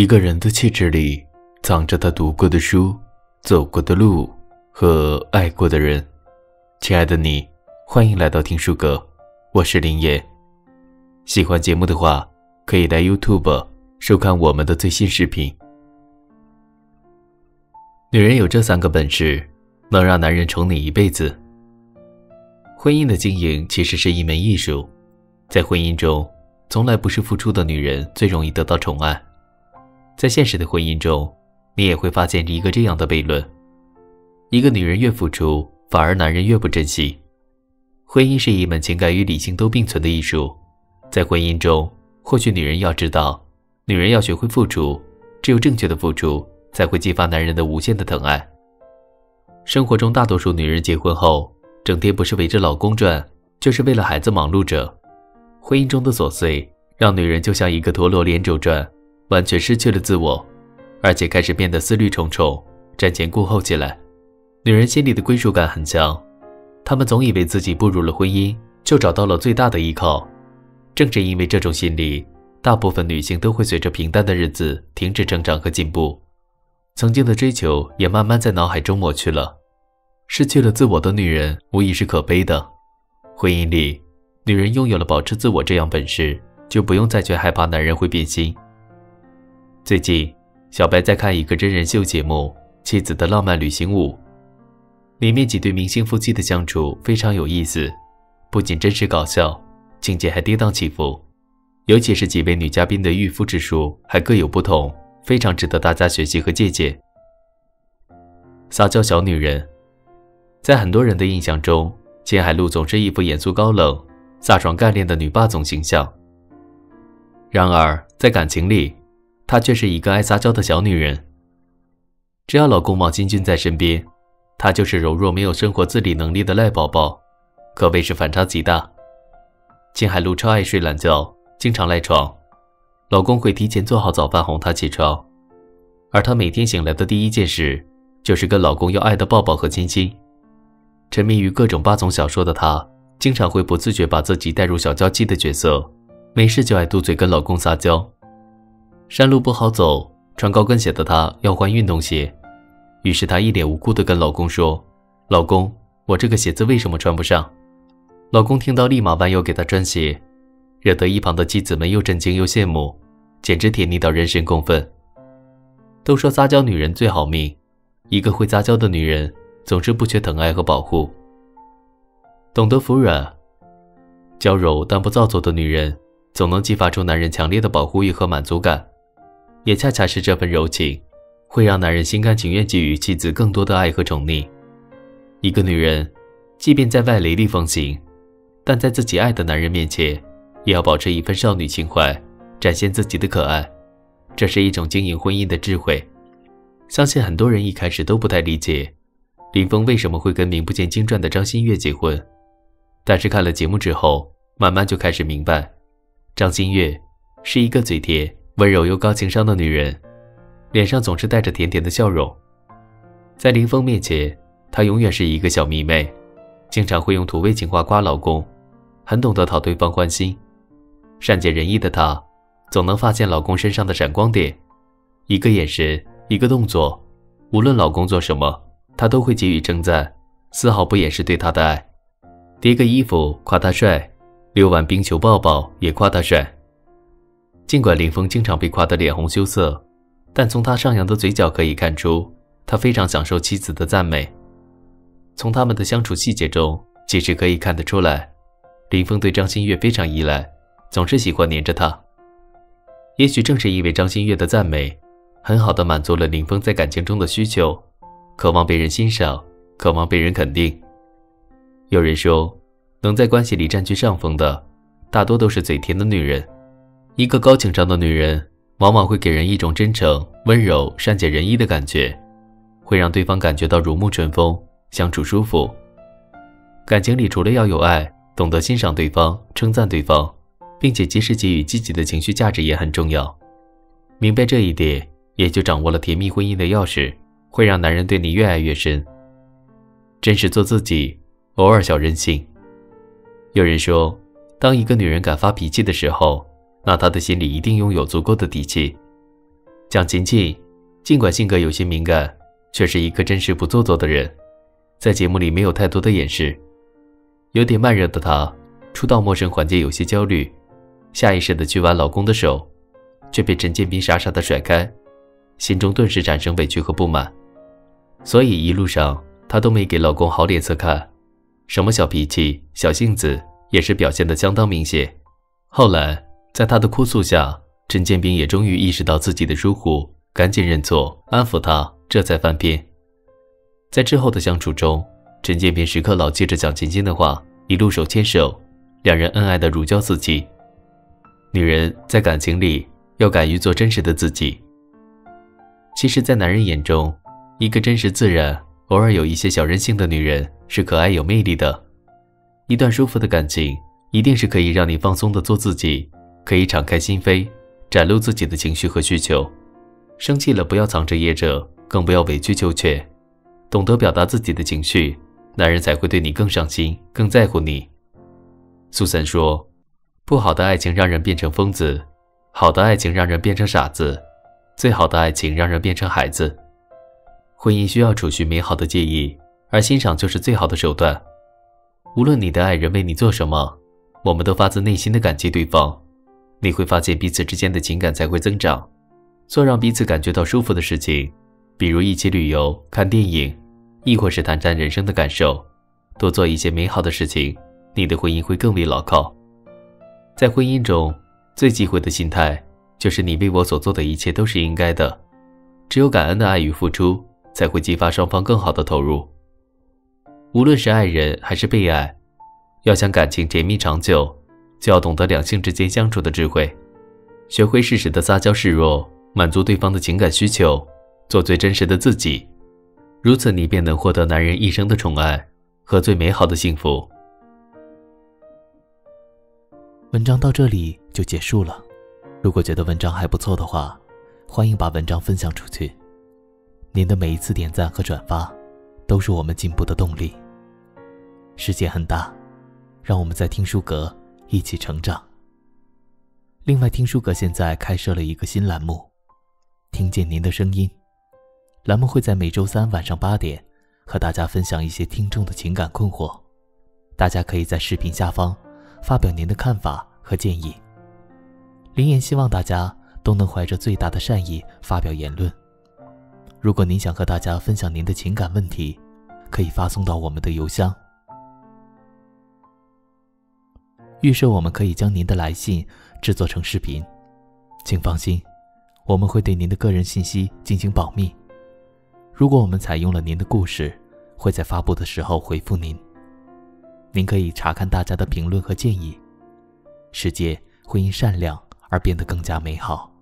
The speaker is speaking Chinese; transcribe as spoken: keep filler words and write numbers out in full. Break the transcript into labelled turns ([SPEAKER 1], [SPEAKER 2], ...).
[SPEAKER 1] 一个人的气质里藏着他读过的书、走过的路和爱过的人。亲爱的你，欢迎来到听书阁，我是林野。喜欢节目的话，可以来 YouTube 收看我们的最新视频。女人有这三个本事，能让男人宠你一辈子。婚姻的经营其实是一门艺术，在婚姻中，从来不是付出的女人最容易得到宠爱。在现实的婚姻中，你也会发现一个这样的悖论：一个女人越付出，反而男人越不珍惜。婚姻是一门情感与理性都并存的艺术，在婚姻中，或许女人要知道，女人要学会付出，只有正确的付出，才会激发男人的无限的疼爱。生活中大多数女人结婚后，整天不是围着老公转，就是为了孩子忙碌着。婚姻中的琐碎，让女人就像一个陀螺连轴转，完全失去了自我，而且开始变得思虑重重，瞻前顾后起来。女人心里的归属感很强，她们总以为自己步入了婚姻，就找到了最大的依靠。正是因为这种心理，大部分女性都会随着平淡的日子停止成长和进步，曾经的追求也慢慢在脑海中抹去了。失去了自我的女人无疑是可悲的。婚姻里，女人拥有了保持自我这样本事，就不用再去害怕男人会变心。最近，小白在看一个真人秀节目《妻子的浪漫旅行舞》，里面几对明星夫妻的相处非常有意思，不仅真实搞笑，情节还跌宕起伏，尤其是几位女嘉宾的驭夫之术还各有不同，非常值得大家学习和借鉴。撒娇小女人，在很多人的印象中，秦海璐总是一副严肃高冷、飒爽干练的女霸总形象。然而，在感情里，她却是一个爱撒娇的小女人。只要老公王新军在身边，她就是柔弱没有生活自理能力的赖宝宝，可谓是反差极大。秦海璐超爱睡懒觉，经常赖床，老公会提前做好早饭哄她起床，而她每天醒来的第一件事，就是跟老公要爱的抱抱和亲亲。沉迷于各种霸总小说的她，经常会不自觉把自己带入小娇妻的角色，没事就爱嘟嘴跟老公撒娇。山路不好走，穿高跟鞋的她要换运动鞋，于是她一脸无辜地跟老公说：老公，我这个鞋子为什么穿不上？老公听到立马弯腰给她穿鞋，惹得一旁的妻子们又震惊又羡慕，简直甜腻到人神共愤。都说撒娇女人最好命，一个会撒娇的女人总是不缺疼爱和保护。懂得服软、娇柔但不造作的女人，总能激发出男人强烈的保护欲和满足感，也恰恰是这份柔情，会让男人心甘情愿给予妻子更多的爱和宠溺。一个女人，即便在外雷厉风行，但在自己爱的男人面前，也要保持一份少女情怀，展现自己的可爱。这是一种经营婚姻的智慧。相信很多人一开始都不太理解，林峰为什么会跟名不见经传的张馨月结婚，但是看了节目之后，慢慢就开始明白，张馨月是一个嘴甜、温柔又高情商的女人，脸上总是带着甜甜的笑容。在林峰面前，她永远是一个小迷妹，经常会用土味情话夸老公，很懂得讨对方欢心。善解人意的她，总能发现老公身上的闪光点，一个眼神，一个动作，无论老公做什么，她都会给予称赞，丝毫不掩饰对他的爱。叠个衣服夸他帅，溜完冰球抱抱也夸他帅。尽管林峰经常被夸得脸红羞涩，但从他上扬的嘴角可以看出，他非常享受妻子的赞美。从他们的相处细节中，其实可以看得出来，林峰对张馨月非常依赖，总是喜欢黏着她。也许正是因为张馨月的赞美，很好地满足了林峰在感情中的需求，渴望被人欣赏，渴望被人肯定。有人说，能在关系里占据上风的，大多都是嘴甜的女人。一个高情商的女人，往往会给人一种真诚、温柔、善解人意的感觉，会让对方感觉到如沐春风，相处舒服。感情里除了要有爱，懂得欣赏对方、称赞对方，并且及时给予积极的情绪价值也很重要。明白这一点，也就掌握了甜蜜婚姻的钥匙，会让男人对你越爱越深。真实做自己，偶尔小任性。有人说，当一个女人敢发脾气的时候，那她的心里一定拥有足够的底气。 蒋勤勤尽管性格有些敏感，却是一个真实不做作的人，在节目里没有太多的掩饰。有点慢热的她，初到陌生环境有些焦虑，下意识地去挽老公的手，却被陈建斌傻傻地甩开，心中顿时产生委屈和不满。所以一路上她都没给老公好脸色看，什么小脾气、小性子也是表现得相当明显。后来在她的哭诉下，陈建斌也终于意识到自己的疏忽，赶紧认错，安抚她，这才翻篇。在之后的相处中，陈建斌时刻牢记着蒋勤勤的话，一路手牵手，两人恩爱的如胶似漆。女人在感情里要敢于做真实的自己。其实在男人眼中，一个真实自然，偶尔有一些小任性的女人是可爱有魅力的。一段舒服的感情一定是可以让你放松的做自己，可以敞开心扉，展露自己的情绪和需求。生气了不要藏着掖着，更不要委曲求全，懂得表达自己的情绪，男人才会对你更上心，更在乎你。苏珊说，不好的爱情让人变成疯子，好的爱情让人变成傻子，最好的爱情让人变成孩子。婚姻需要储蓄美好的记忆，而欣赏就是最好的手段。无论你的爱人为你做什么，我们都发自内心的感激对方，你会发现彼此之间的情感才会增长。做让彼此感觉到舒服的事情，比如一起旅游、看电影，亦或是谈谈人生的感受，多做一些美好的事情，你的婚姻会更为牢靠。在婚姻中，最忌讳的心态就是你为我所做的一切都是应该的。只有感恩的爱与付出，才会激发双方更好的投入。无论是爱人还是被爱，要想感情甜蜜长久，就要懂得两性之间相处的智慧，学会适时的撒娇示弱，满足对方的情感需求，做最真实的自己。如此你便能获得男人一生的宠爱和最美好的幸福。
[SPEAKER 2] 文章到这里就结束了。如果觉得文章还不错的话，欢迎把文章分享出去。您的每一次点赞和转发，都是我们进步的动力。世界很大，让我们在听书阁一起成长。另外，听书阁现在开设了一个新栏目，听见您的声音。栏目会在每周三晚上八点，和大家分享一些听众的情感困惑。大家可以在视频下方发表您的看法和建议。林言希望大家都能怀着最大的善意发表言论。如果您想和大家分享您的情感问题，可以发送到我们的邮箱。预设我们可以将您的来信制作成视频，请放心，我们会对您的个人信息进行保密。如果我们采用了您的故事，会在发布的时候回复您。您可以查看大家的评论和建议。世界会因善良而变得更加美好。